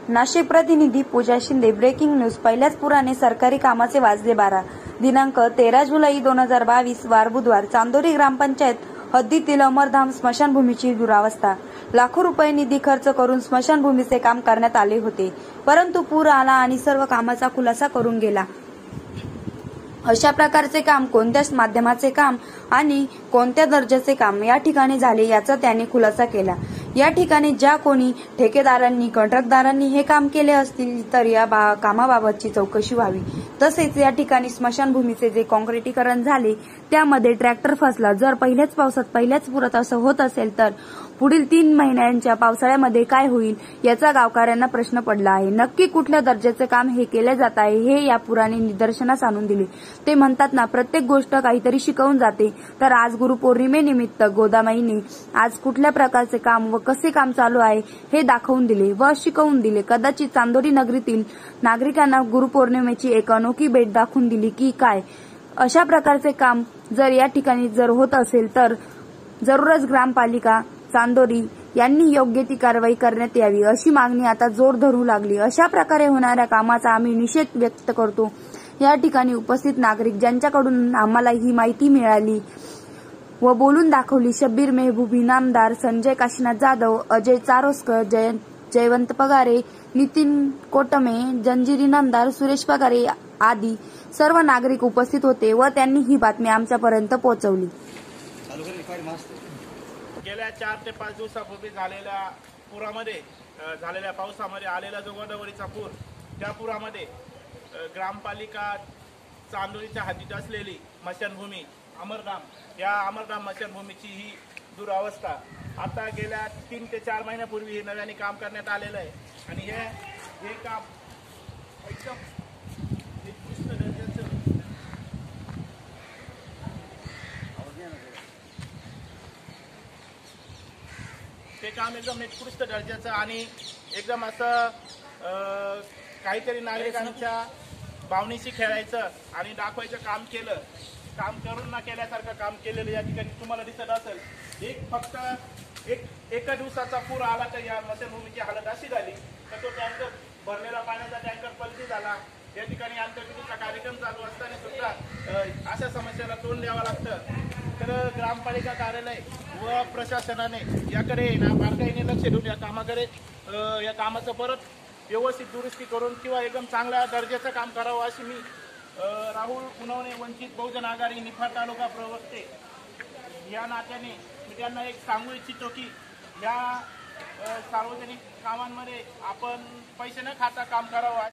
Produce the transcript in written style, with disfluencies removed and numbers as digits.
नाशिक प्रतिनिधी पूजा Shinde. Breaking news. पहिल्याच पुराने सरकारी कामाचे वाजले 12। दिनांक 13 जुलै 2022 वार बुधवार। चांदोरी ग्रामपंचायत हद्दीतील अमरधाम स्मशानभूमीची दुरावस्था। लाखो रुपये निधी खर्च करून स्मशानभूमीचे काम करण्यात आले होते, परंतु पूर आला आणि सर्व कामाचा खुलासा करून गेला। अशा प्रकारचे काम, कोणत्या माध्यमाचे काम आणि कोणत्या दर्जाचे काम या ठिकाणी झाले याचा त्यांनी खुलासा केला। या ठिकाणी ज्या कोणी ठेकेदारांनी, कंत्राटदारांनी हे काम केले असतील तर या कामाबाबतची चौकशी व्हावी। तसेच या ठिकाणी स्मशानभूमीचे जे काँक्रिटीकरण झाले त्यामध्ये ट्रॅक्टर फसला। जर पहिल्याच पावसात, पहिल्याच पुरात असं होत असेल तर पुढील 3 महिन्यांच्या पावसाळ्यामध्ये काय होईल याचा गावकऱ्यांना प्रश्न पडला आहे। नक्की कुठल्या दर्जाचे काम हे केले जात आहे हे या पुराने निदर्शनास आणून दिले। ते म्हणतात ना, प्रत्येक गोष्ट काहीतरी शिकवून जाते। तर आज गुरुपौर्णिमेनिमित्त गोदामाईने आज कुठल्या प्रकारचे काम व कसे काम चालू आहे हे दाखवून दिले व शिकवून दिले। कदाचित चांदोरी नगरीतील नागरिकांना गुरुपौर्णिमेची एक अनोखी भेट दाखवून दिली की काय। अशा प्रकारचे काम जर या ठिकाणी जर होत असेल तर जरूरच ग्रामपालिका चांदोरी यांनी योग्य ती कारवाई करण्यात यावी अशी मागणी आता जोर धरू लागली। अशा प्रकारे होणाऱ्या कामाचा आम्ही निषेध व्यक्त करतो। या ठिकाणी उपस्थित नागरिक ज्यांच्याकडून आम्हाला ही माहिती मिळाली व बोलून दाखवली, शब्बीर मेहबूब इनामदार, संजय काशीनाथ जाधव, अजय चारोस्कर, जयवंत पगारे, नितीन कोटमे, जंजीर इनामदार, सुरेश पगारे आदी सर्व नागरिक उपस्थित होते व त्यांनी ही बातमी आमच्यापर्यंत पोहोचवली। गेल्या 4 ते 5 दिवसापूर्वी झालेल्या पुरामध्ये, झालेल्या पावसामध्ये आलेला जो गोदावरीचा पूर, त्या पुरामध्ये ग्रामपालिका चांदोरीच्या हद्दीत असलेली स्मशानभूमी अमरधाम, या अमरधाम स्मशानभूमीची ही दुरावस्था आता गेल्या 3 ते 4 महिन्यापूर्वी हे नव्याने काम करण्यात आलेलं आहे। आणि हे काम एकदम उत्कृष्ट दर्जाचं, ते काम एकदम उत्कृष्ट दर्जाचं आणि एकदम असं काहीतरी नागरिकांच्या भावनेशी खेळायचं आणि दाखवायचं काम केलं। काम करून न केल्यासारखं काम केलेलं या ठिकाणी तुम्हाला दिसत असेल। फक्त एका दिवसाचा पूर आला तर या स्मशानभूमीची हालत अशी झाली तर तो टँकर, भरलेला पाण्याचा टँकर पलटी झाला। या ठिकाणी अंत्यविधीचा कार्यक्रम चालू असताना सुद्धा अशा समस्येला तोंड द्यावं लागतं। तर ग्रामपालिका कार्यालय व प्रशासनाने याकडे बारकाईने लक्ष देऊन या कामाचं परत व्यवस्थित दुरुस्ती करून किंवा एकदम चांगल्या दर्जाचं काम करावं अशी मी राहुल उनवणे, वंचित बहुजन आघाडी निफाड तालुका प्रवक्ते या नात्याने मी त्यांना एक सांगू इच्छितो की या सार्वजनिक कामांमध्ये आपण पैसे न खाता काम करावं।